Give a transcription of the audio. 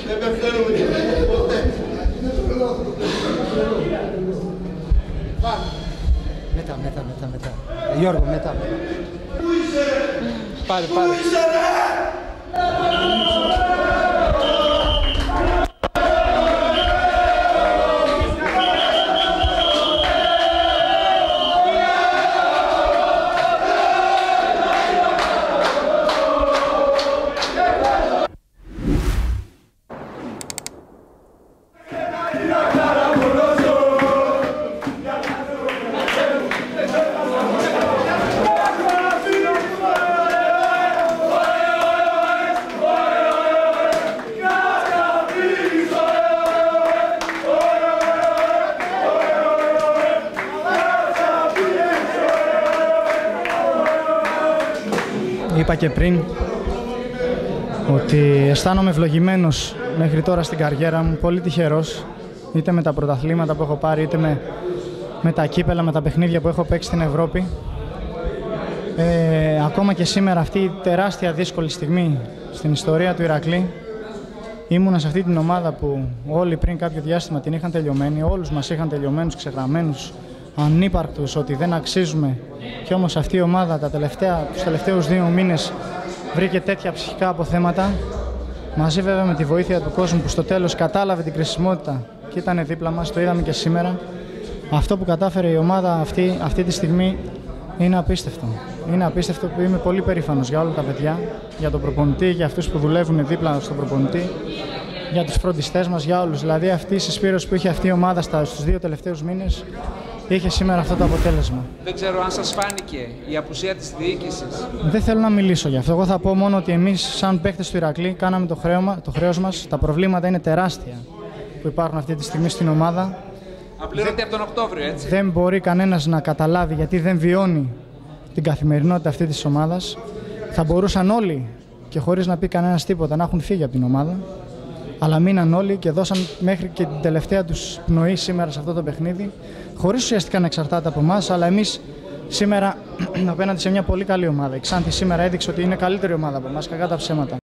Μετά. Γιώργο, μετά. Πάρε. Είπα και πριν ότι αισθάνομαι ευλογημένος μέχρι τώρα στην καριέρα μου, πολύ τυχερός, είτε με τα πρωταθλήματα που έχω πάρει, είτε με τα κύπελα, με τα παιχνίδια που έχω παίξει στην Ευρώπη. Ακόμα και σήμερα αυτή η τεράστια δύσκολη στιγμή στην ιστορία του Ηρακλή, ήμουνα σε αυτή την ομάδα που όλοι πριν κάποιο διάστημα την είχαν τελειωμένη, όλους μας είχαν τελειωμένους, ξεγραμμένους, ανύπαρκτους, ότι δεν αξίζουμε. Και όμως αυτή η ομάδα τους τελευταίους 2 μήνες βρήκε τέτοια ψυχικά αποθέματα, μαζί βέβαια με τη βοήθεια του κόσμου που στο τέλος κατάλαβε την κρισιμότητα και ήταν δίπλα μας, το είδαμε και σήμερα. Αυτό που κατάφερε η ομάδα αυτή τη στιγμή είναι απίστευτο. Είναι απίστευτο που είμαι πολύ περήφανος για όλα τα παιδιά, για τον προπονητή, για αυτούς που δουλεύουν δίπλα στον προπονητή, για τους φροντιστές μας, για όλους. Δηλαδή αυτή η συσπήρωση που είχε αυτή η ομάδα στους 2 τελευταίους μήνες είχε σήμερα αυτό το αποτέλεσμα. Δεν ξέρω αν σας φάνηκε η απουσία της διοίκησης. Δεν θέλω να μιλήσω γι' αυτό. Εγώ θα πω μόνο ότι εμείς, σαν παίκτες του Ηρακλή, κάναμε το χρέος μας. Τα προβλήματα είναι τεράστια που υπάρχουν αυτή τη στιγμή στην ομάδα. Απλήρωται από τον Οκτώβριο, έτσι. Δεν μπορεί κανένας να καταλάβει γιατί δεν βιώνει την καθημερινότητα αυτή της ομάδας. Θα μπορούσαν όλοι και χωρίς να πει κανένας τίποτα να έχουν φύγει από την ομάδα. Αλλά μείναν όλοι και δώσαν μέχρι και την τελευταία τους πνοή σήμερα σε αυτό το παιχνίδι, χωρίς ουσιαστικά να εξαρτάται από εμάς, αλλά εμείς σήμερα απέναντι σε μια πολύ καλή ομάδα. Η Ξάνθη σήμερα έδειξε ότι είναι καλύτερη ομάδα από εμάς, κακά τα ψέματα.